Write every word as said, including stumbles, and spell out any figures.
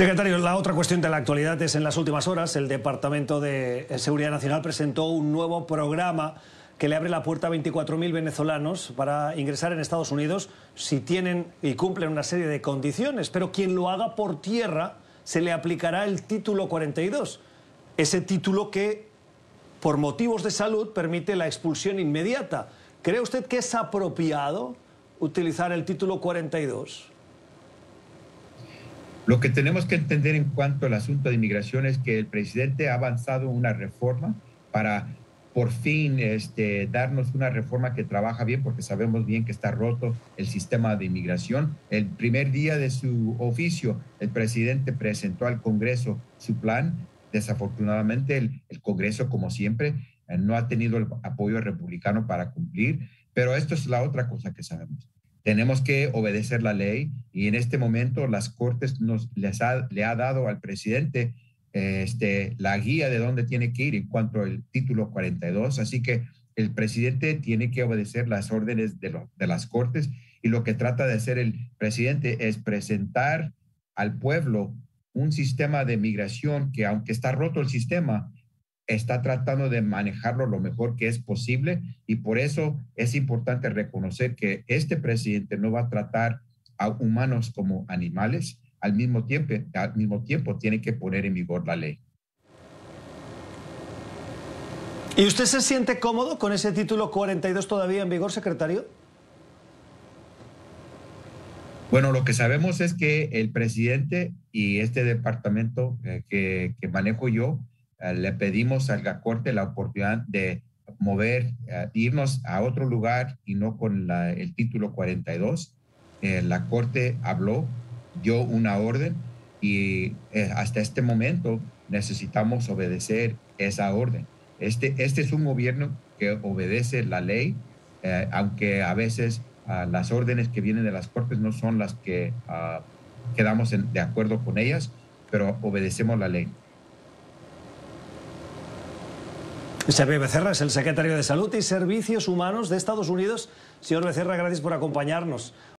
Secretario, la otra cuestión de la actualidad es en las últimas horas el Departamento de Seguridad Nacional presentó un nuevo programa que le abre la puerta a veinticuatro mil venezolanos para ingresar en Estados Unidos si tienen y cumplen una serie de condiciones, pero quien lo haga por tierra se le aplicará el título cuarenta y dos, ese título que por motivos de salud permite la expulsión inmediata. ¿Cree usted que es apropiado utilizar el título cuarenta y dos? Lo que tenemos que entender en cuanto al asunto de inmigración es que el presidente ha avanzado una reforma para por fin este, darnos una reforma que trabaja bien, porque sabemos bien que está roto el sistema de inmigración. El primer día de su oficio, el presidente presentó al Congreso su plan. Desafortunadamente, el, el Congreso, como siempre, eh, no ha tenido el apoyo republicano para cumplir, pero esto es la otra cosa que sabemos. Tenemos que obedecer la ley y en este momento las Cortes nos, les ha, le ha dado al presidente eh, este, la guía de dónde tiene que ir en cuanto al título cuarenta y dos. Así que el presidente tiene que obedecer las órdenes de, lo, de las Cortes y lo que trata de hacer el presidente es presentar al pueblo un sistema de migración que, aunque está roto el sistema, está tratando de manejarlo lo mejor que es posible, y por eso es importante reconocer que este presidente no va a tratar a humanos como animales. Al mismo tiempo, al mismo tiempo tiene que poner en vigor la ley. ¿Y usted se siente cómodo con ese título cuarenta y dos todavía en vigor, secretario? Bueno, lo que sabemos es que el presidente y este departamento eh, que, que manejo yo, Uh, le pedimos a la Corte la oportunidad de mover, uh, irnos a otro lugar y no con la, el título cuarenta y dos. Eh, la Corte habló, dio una orden y eh, hasta este momento necesitamos obedecer esa orden. Este, este es un gobierno que obedece la ley, eh, aunque a veces uh, las órdenes que vienen de las Cortes no son las que uh, quedamos en, de acuerdo con ellas, pero obedecemos la ley. Xavier Becerra es el secretario de Salud y Servicios Humanos de Estados Unidos. Señor Becerra, gracias por acompañarnos.